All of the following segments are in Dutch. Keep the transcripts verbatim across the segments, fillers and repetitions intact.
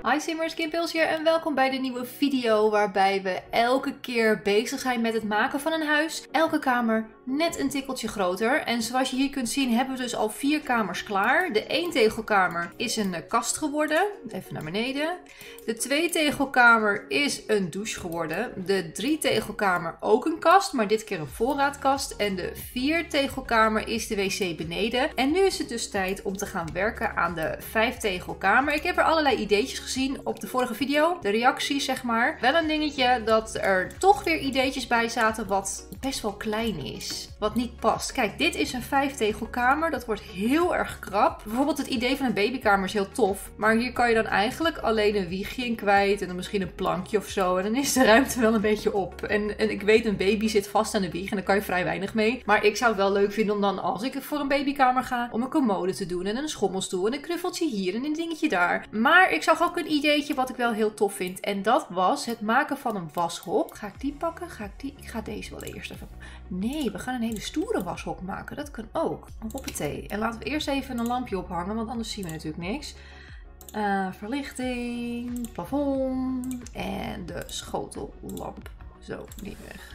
Hi Simmers, Kim Pils hier en welkom bij de nieuwe video waarbij we elke keer bezig zijn met het maken van een huis. Elke kamer net een tikkeltje groter. En zoals je hier kunt zien hebben we dus al vier kamers klaar. De één tegelkamer is een kast geworden. Even naar beneden. De twee tegelkamer is een douche geworden. De drie tegelkamer ook een kast, maar dit keer een voorraadkast. En de vier tegelkamer is de wc beneden. En nu is het dus tijd om te gaan werken aan de vijf tegelkamer. Ik heb er allerlei ideetjes gezien op de vorige video. De reacties zeg maar. Wel een dingetje dat er toch weer ideetjes bij zaten wat best wel klein is. Wat niet past. Kijk, dit is een vijf tegelkamer. Dat wordt heel erg krap. Bijvoorbeeld het idee van een babykamer is heel tof. Maar hier kan je dan eigenlijk alleen een wiegje in kwijt. En dan misschien een plankje of zo. En dan is de ruimte wel een beetje op. En, en ik weet, een baby zit vast aan de wieg. En daar kan je vrij weinig mee. Maar ik zou het wel leuk vinden om dan, als ik voor een babykamer ga, om een commode te doen. En een schommelstoel. En een knuffeltje hier. En een dingetje daar. Maar ik zag ook een ideetje wat ik wel heel tof vind. En dat was het maken van een washok. Ga ik die pakken? Ga ik die? Ik ga deze wel eerst even. Nee, we gaan een hele stoere washok maken. Dat kan ook. Hoppatee. En laten we eerst even een lampje ophangen, want anders zien we natuurlijk niks. Uh, verlichting, plafond en de schotellamp. Zo, die weg.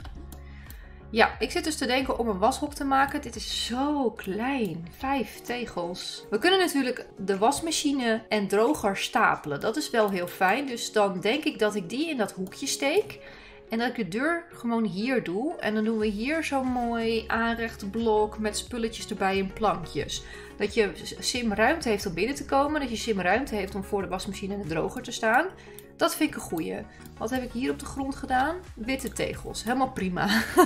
Ja, ik zit dus te denken om een washok te maken. Dit is zo klein. Vijf tegels. We kunnen natuurlijk de wasmachine en droger stapelen. Dat is wel heel fijn. Dus dan denk ik dat ik die in dat hoekje steek. En dat ik de deur gewoon hier doe. En dan doen we hier zo'n mooi aanrecht blok met spulletjes erbij en plankjes. Dat je Sim ruimte heeft om binnen te komen. Dat je Sim ruimte heeft om voor de wasmachine en de droger te staan. Dat vind ik een goeie. Wat heb ik hier op de grond gedaan? Witte tegels. Helemaal prima.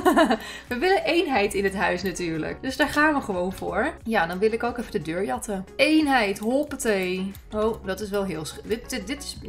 We willen eenheid in het huis natuurlijk. Dus daar gaan we gewoon voor. Ja, dan wil ik ook even de deur jatten. Eenheid. Hoppatee. Oh, dat is wel heel... Dit, dit, dit is...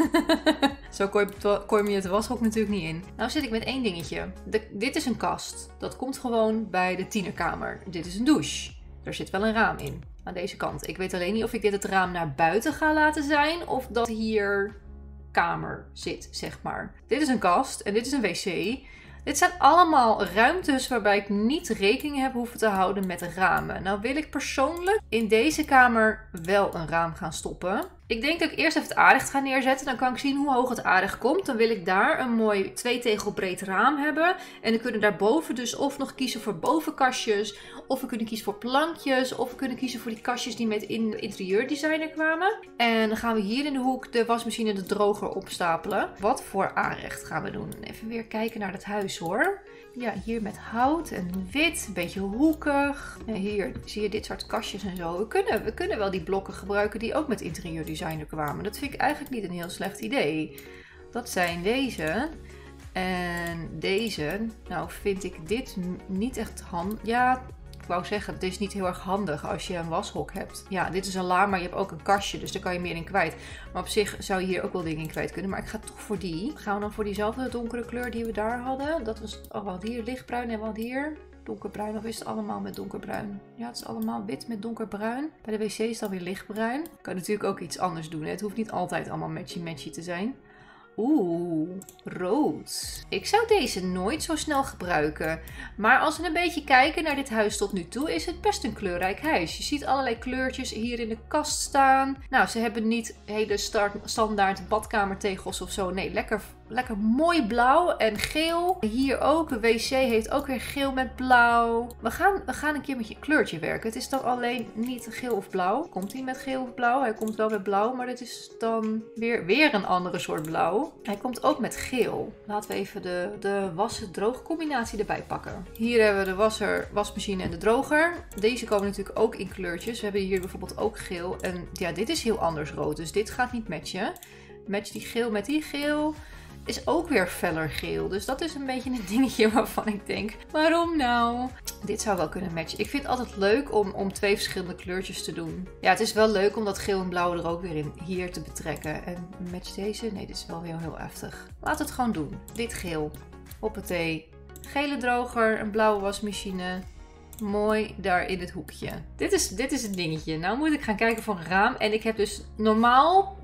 Zo kom je het washok natuurlijk niet in. Nou zit ik met één dingetje. De, dit is een kast. Dat komt gewoon bij de tienerkamer. Dit is een douche. Er zit wel een raam in. Aan deze kant. Ik weet alleen niet of ik dit het raam naar buiten ga laten zijn. Of dat hier... kamer zit, zeg maar. Dit is een kast en dit is een wc. Dit zijn allemaal ruimtes waarbij ik niet rekening heb hoeven te houden met ramen. Nou wil ik persoonlijk in deze kamer wel een raam gaan stoppen. Ik denk dat ik eerst even het aanrecht ga neerzetten. Dan kan ik zien hoe hoog het aanrecht komt. Dan wil ik daar een mooi twee tegel breed raam hebben. En dan kunnen daarboven dus of nog kiezen voor bovenkastjes. Of we kunnen kiezen voor plankjes. Of we kunnen kiezen voor die kastjes die met in de interieurdesigner kwamen. En dan gaan we hier in de hoek de wasmachine en de droger opstapelen. Wat voor aanrecht gaan we doen? Even weer kijken naar het huis hoor. Ja, hier met hout en wit, een beetje hoekig. En hier zie je dit soort kastjes en zo. We kunnen, we kunnen wel die blokken gebruiken die ook met interieurdesigner kwamen. Dat vind ik eigenlijk niet een heel slecht idee. Dat zijn deze. En deze, nou vind ik dit niet echt handig. Ja, ik wou zeggen, het is niet heel erg handig als je een washok hebt. Ja, dit is een la, maar je hebt ook een kastje, dus daar kan je meer in kwijt. Maar op zich zou je hier ook wel dingen in kwijt kunnen. Maar ik ga toch voor die. Gaan we dan voor diezelfde donkere kleur die we daar hadden? Dat was, oh, wat hier lichtbruin en wat hier donkerbruin. Of is het allemaal met donkerbruin? Ja, het is allemaal wit met donkerbruin. Bij de wc is het dan weer lichtbruin. Kan natuurlijk ook iets anders doen. Hè? Het hoeft niet altijd allemaal matchy-matchy te zijn. Oeh, rood. Ik zou deze nooit zo snel gebruiken. Maar als we een beetje kijken naar dit huis tot nu toe, is het best een kleurrijk huis. Je ziet allerlei kleurtjes hier in de kast staan. Nou, ze hebben niet hele standaard badkamertegels of zo. Nee, lekker, lekker mooi blauw en geel. Hier ook. De wc heeft ook weer geel met blauw. We gaan, we gaan een keer met je kleurtje werken. Het is dan alleen niet geel of blauw. Komt hij met geel of blauw? Hij komt wel met blauw, maar dit is dan weer, weer een andere soort blauw. Hij komt ook met geel. Laten we even de, de wassen-droog combinatie erbij pakken. Hier hebben we de wasser, wasmachine en de droger. Deze komen natuurlijk ook in kleurtjes. We hebben hier bijvoorbeeld ook geel. En ja, dit is heel anders rood. Dus dit gaat niet matchen. Match die geel met die geel. Is ook weer feller geel. Dus dat is een beetje een dingetje waarvan ik denk, waarom nou? Dit zou wel kunnen matchen. Ik vind het altijd leuk om, om twee verschillende kleurtjes te doen. Ja, het is wel leuk om dat geel en blauw er ook weer in hier te betrekken. En match deze? Nee, dit is wel heel, heel heftig. Laat het gewoon doen. Dit geel. Hoppatee. Gele droger, een blauwe wasmachine. Mooi daar in het hoekje. Dit is, dit is het dingetje. Nou moet ik gaan kijken voor een raam. En ik heb dus normaal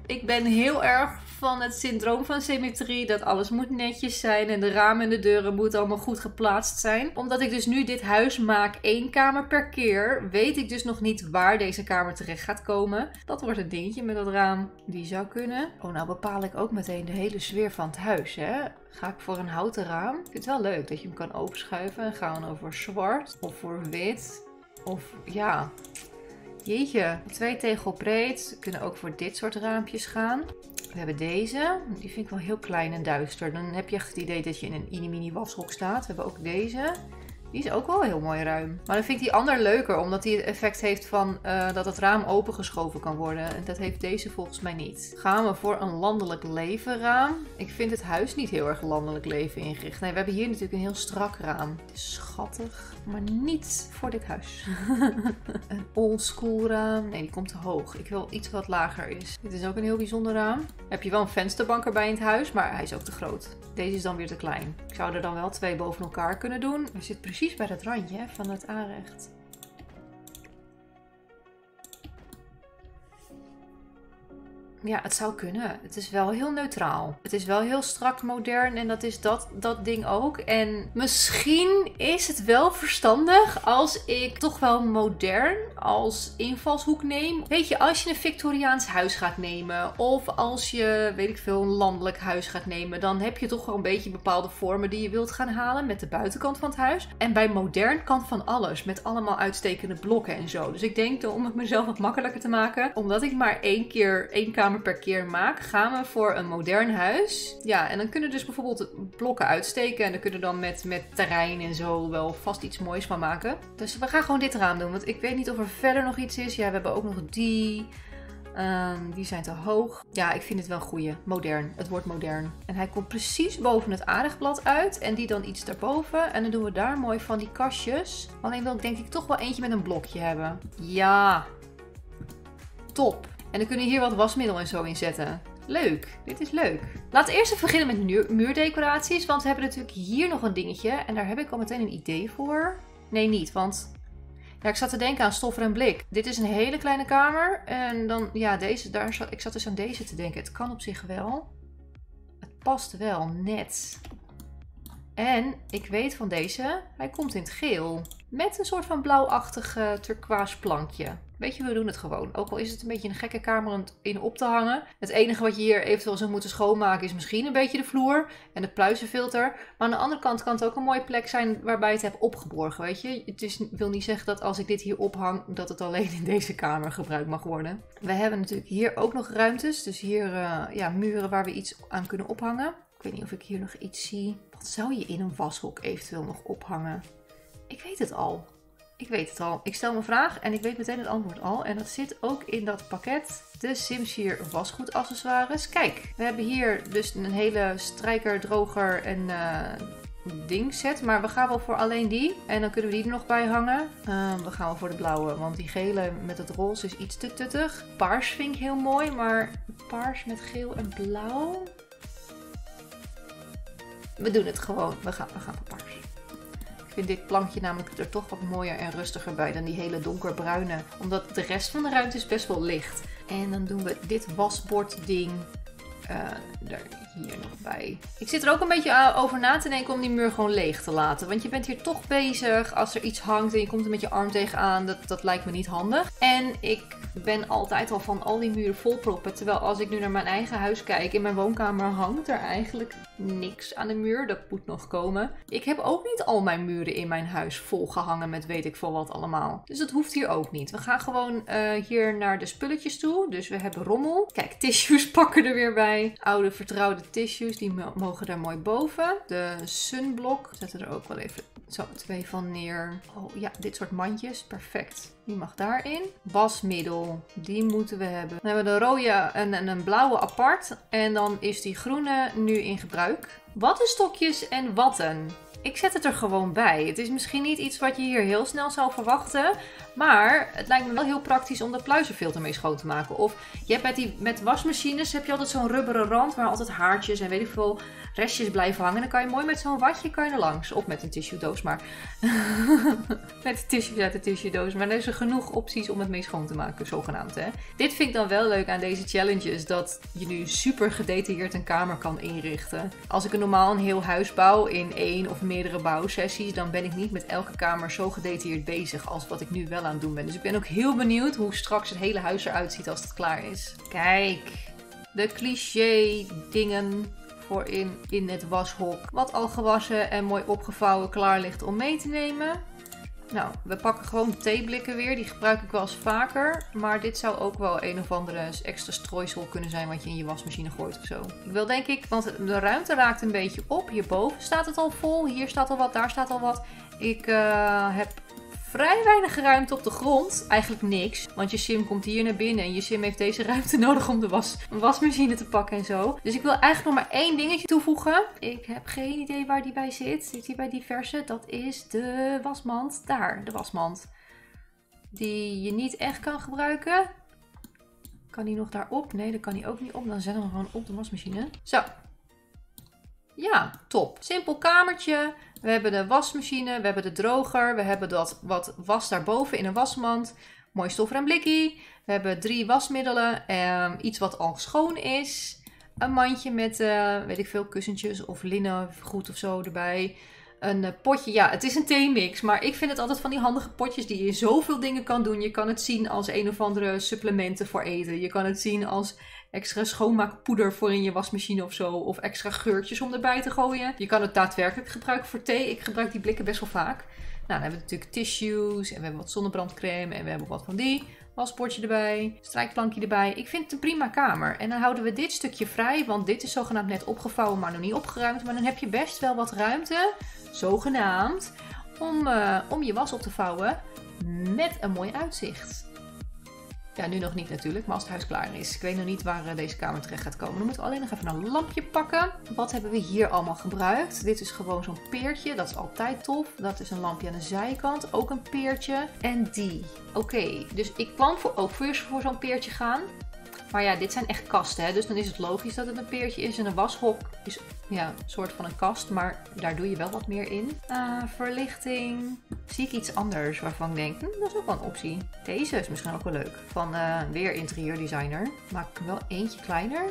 Ik ben heel erg van het syndroom van symmetrie. Dat alles moet netjes zijn en de ramen en de deuren moeten allemaal goed geplaatst zijn. Omdat ik dus nu dit huis maak één kamer per keer, weet ik dus nog niet waar deze kamer terecht gaat komen. Dat wordt een dingetje met dat raam. Die zou kunnen. Oh, nou bepaal ik ook meteen de hele sfeer van het huis, hè. Ga ik voor een houten raam? Ik vind het wel leuk dat je hem kan openschuiven. En gaan we dan voor zwart of voor wit. Of ja... Jeetje, twee tegel breed. We kunnen ook voor dit soort raampjes gaan. We hebben deze. Die vind ik wel heel klein en duister. Dan heb je echt het idee dat je in een mini-mini washok staat. We hebben ook deze. Die is ook wel heel mooi ruim. Maar dan vind ik die ander leuker. Omdat die het effect heeft van uh, dat het raam opengeschoven kan worden. En dat heeft deze volgens mij niet. Gaan we voor een landelijk leven raam. Ik vind het huis niet heel erg landelijk leven ingericht. Nee, we hebben hier natuurlijk een heel strak raam. Het is schattig. Maar niet voor dit huis. Een oldschool raam. Nee, die komt te hoog. Ik wil iets wat lager is. Dit is ook een heel bijzonder raam. Heb je wel een vensterbank erbij in het huis. Maar hij is ook te groot. Deze is dan weer te klein. Ik zou er dan wel twee boven elkaar kunnen doen. Er zit precies bij het randje hè, van het aanrecht. Ja, het zou kunnen. Het is wel heel neutraal. Het is wel heel strak modern en dat is dat, dat ding ook. En misschien is het wel verstandig als ik toch wel modern als invalshoek neem. Weet je, als je een Victoriaans huis gaat nemen of als je, weet ik veel, een landelijk huis gaat nemen, dan heb je toch wel een beetje bepaalde vormen die je wilt gaan halen met de buitenkant van het huis. En bij modern kan van alles, met allemaal uitstekende blokken en zo. Dus ik denk, om het mezelf wat makkelijker te maken, omdat ik maar één keer, één kamer per keer maak, gaan we voor een modern huis. Ja, en dan kunnen dus bijvoorbeeld blokken uitsteken en dan kunnen we dan met, met terrein en zo wel vast iets moois van maken. Dus we gaan gewoon dit raam doen, want ik weet niet of er verder nog iets is. Ja, we hebben ook nog die. Um, die zijn te hoog. Ja, ik vind het wel een goeie. Modern. Het wordt modern. En hij komt precies boven het aardigblad uit. En die dan iets daarboven. En dan doen we daar mooi van die kastjes. Alleen wil ik denk ik toch wel eentje met een blokje hebben. Ja. Top. En dan kunnen we hier wat wasmiddel en zo in zetten. Leuk. Dit is leuk. Laten we eerst even beginnen met muurdecoraties. Want we hebben natuurlijk hier nog een dingetje. En daar heb ik al meteen een idee voor. Nee, niet. Want ja, ik zat te denken aan stoffer en blik. Dit is een hele kleine kamer. En dan, ja, deze, daar zat, ik zat dus aan deze te denken. Het kan op zich wel. Het past wel net. En ik weet van deze, hij komt in het geel. Met een soort van blauwachtig uh, turquoise plankje. Weet je, we doen het gewoon. Ook al is het een beetje een gekke kamer om in op te hangen. Het enige wat je hier eventueel zou moeten schoonmaken is misschien een beetje de vloer en het pluizenfilter. Maar aan de andere kant kan het ook een mooie plek zijn waarbij je het hebt opgeborgen, weet je. Het is, wil niet zeggen dat als ik dit hier ophang, dat het alleen in deze kamer gebruikt mag worden. We hebben natuurlijk hier ook nog ruimtes. Dus hier uh, ja, muren waar we iets aan kunnen ophangen. Ik weet niet of ik hier nog iets zie. Wat zou je in een washok eventueel nog ophangen? Ik weet het al. Ik weet het al. Ik stel mijn vraag en ik weet meteen het antwoord al. En dat zit ook in dat pakket. De Sims vier wasgoedaccessoires. Kijk, we hebben hier dus een hele strijker, droger en uh, ding set. Maar we gaan wel voor alleen die. En dan kunnen we die er nog bij hangen. Uh, we gaan wel voor de blauwe. Want die gele met het roze is iets te tuttig. Paars vind ik heel mooi. Maar paars met geel en blauw. We doen het gewoon. We gaan, we gaan voor paars. Ik vind dit plankje namelijk er toch wat mooier en rustiger bij dan die hele donkerbruine. Omdat de rest van de ruimte is best wel licht. En dan doen we dit wasbord ding uh, er hier nog bij. Ik zit er ook een beetje over na te denken om die muur gewoon leeg te laten. Want je bent hier toch bezig als er iets hangt en je komt er met je arm tegenaan. Dat, dat lijkt me niet handig. En ik ben altijd al van al die muren volproppen. Terwijl als ik nu naar mijn eigen huis kijk, in mijn woonkamer hangt er eigenlijk niks aan de muur. Dat moet nog komen. Ik heb ook niet al mijn muren in mijn huis volgehangen met weet ik veel wat allemaal. Dus dat hoeft hier ook niet. We gaan gewoon uh, hier naar de spulletjes toe. Dus we hebben rommel. Kijk, tissues pakken er weer bij. Oude vertrouwde tissues, die mogen daar mooi boven. De sunblock zetten er ook wel even zo twee van neer. Oh ja, dit soort mandjes. Perfect. Die mag daarin. Wasmiddel. Die moeten we hebben. Dan hebben we de rode en, en een blauwe apart. En dan is die groene nu in gebruik. Wattenstokjes en watten. ik zet het er gewoon bij. Het is misschien niet iets wat je hier heel snel zou verwachten. Maar het lijkt me wel heel praktisch om de pluizenfilter mee schoon te maken. Of je hebt met, die, met wasmachines heb je altijd zo'n rubberen rand waar altijd haartjes en weet ik veel restjes blijven hangen. Dan kan je mooi met zo'n watje kan je er langs. Of met een tissue doos, maar met de tissues uit de tissue doos. Maar er zijn genoeg opties om het mee schoon te maken, zogenaamd. Hè? Dit vind ik dan wel leuk aan deze challenges. Dat je nu super gedetailleerd een kamer kan inrichten. Als ik een normaal een heel huis bouw in één of meerdere bouwsessies, dan ben ik niet met elke kamer zo gedetailleerd bezig als wat ik nu wel aan het doen ben. Dus ik ben ook heel benieuwd hoe straks het hele huis eruit ziet als het klaar is. Kijk, de cliché dingen voor in, in het washok. Wat al gewassen en mooi opgevouwen klaar ligt om mee te nemen. Nou, we pakken gewoon theeblikken weer. Die gebruik ik wel eens vaker. Maar dit zou ook wel een of andere extra strooisel kunnen zijn wat je in je wasmachine gooit of zo. Ik wil denk ik, want de ruimte raakt een beetje op. Hierboven staat het al vol. Hier staat al wat, daar staat al wat. Ik uh, heb vrij weinig ruimte op de grond. Eigenlijk niks. Want je sim komt hier naar binnen. En je sim heeft deze ruimte nodig om de was, wasmachine te pakken en zo. Dus ik wil eigenlijk nog maar één dingetje toevoegen. Ik heb geen idee waar die bij zit. Zit die bij diverse? Dat is de wasmand. Daar, de wasmand. Die je niet echt kan gebruiken. Kan die nog daarop? Nee, dat kan die ook niet op. Dan zetten we hem gewoon op de wasmachine. Zo. Ja, top. Simpel kamertje. We hebben de wasmachine, we hebben de droger, we hebben dat wat was daarboven in een wasmand. Mooi stofruim blikkie. We hebben drie wasmiddelen, eh, iets wat al schoon is. Een mandje met, uh, weet ik veel, kussentjes of linnengoed of zo erbij. Een uh, potje, ja, het is een theemix, maar ik vind het altijd van die handige potjes die je zoveel dingen kan doen. Je kan het zien als een of andere supplementen voor eten. Je kan het zien als extra schoonmaakpoeder voor in je wasmachine of zo. Of extra geurtjes om erbij te gooien. Je kan het daadwerkelijk gebruiken voor thee. Ik gebruik die blikken best wel vaak. Nou, dan hebben we natuurlijk tissues en we hebben wat zonnebrandcrème en we hebben wat van die. Wasbordje erbij, strijkplankje erbij. Ik vind het een prima kamer. En dan houden we dit stukje vrij, want dit is zogenaamd net opgevouwen, maar nog niet opgeruimd. Maar dan heb je best wel wat ruimte, zogenaamd, om, uh, om je was op te vouwen met een mooi uitzicht. Ja, nu nog niet natuurlijk, maar als het huis klaar is. Ik weet nog niet waar uh, deze kamer terecht gaat komen. Dan moeten we alleen nog even een lampje pakken. Wat hebben we hier allemaal gebruikt? Dit is gewoon zo'n peertje. Dat is altijd tof. Dat is een lampje aan de zijkant. Ook een peertje. En die. Oké, okay, dus ik plan voor, ook voor, voor zo'n peertje gaan. Maar ja, dit zijn echt kasten, hè? Dus dan is het logisch dat het een peertje is. En een washok is ja, een soort van een kast, maar daar doe je wel wat meer in. Uh, verlichting. Zie ik iets anders waarvan ik denk, hm, dat is ook wel een optie. Deze is misschien ook wel leuk. Van uh, weer interieurdesigner. Maak ik hem wel eentje kleiner.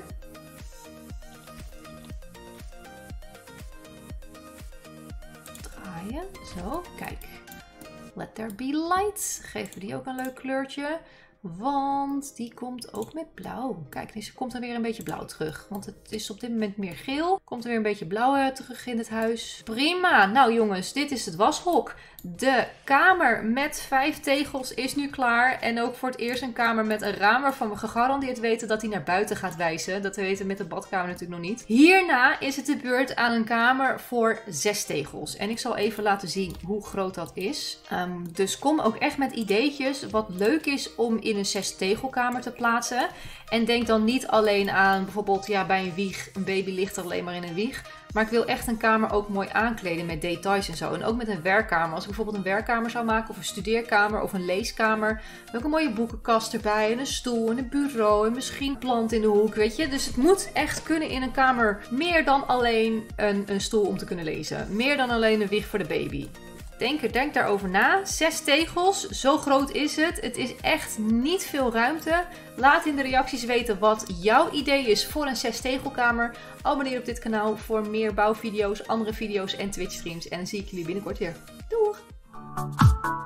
Draaien. Zo, kijk. Let there be light. Geven we die ook een leuk kleurtje. Want die komt ook met blauw. Kijk, deze komt er weer een beetje blauw terug. Want het is op dit moment meer geel. Komt er weer een beetje blauw terug in het huis. Prima. Nou jongens, dit is het washok. De kamer met vijf tegels is nu klaar. En ook voor het eerst een kamer met een raam waarvan we gegarandeerd weten dat hij naar buiten gaat wijzen. Dat weten we met de badkamer natuurlijk nog niet. Hierna is het de beurt aan een kamer voor zes tegels. En ik zal even laten zien hoe groot dat is. Um, dus kom ook echt met ideetjes wat leuk is om in een zes tegelkamer te plaatsen. En denk dan niet alleen aan bijvoorbeeld ja, bij een wieg. Een baby ligt er alleen maar in een wieg. Maar ik wil echt een kamer ook mooi aankleden met details en zo. En ook met een werkkamer. Als ik bijvoorbeeld een werkkamer zou maken of een studeerkamer of een leeskamer. Dan ook een mooie boekenkast erbij en een stoel en een bureau en misschien een plant in de hoek, weet je. Dus het moet echt kunnen in een kamer meer dan alleen een, een stoel om te kunnen lezen. Meer dan alleen een wieg voor de baby. Denk, denk daarover na. Zes tegels, zo groot is het. Het is echt niet veel ruimte. Laat in de reacties weten wat jouw idee is voor een zes tegelkamer. Abonneer op dit kanaal voor meer bouwvideo's, andere video's en Twitch streams. En dan zie ik jullie binnenkort weer. Doeg!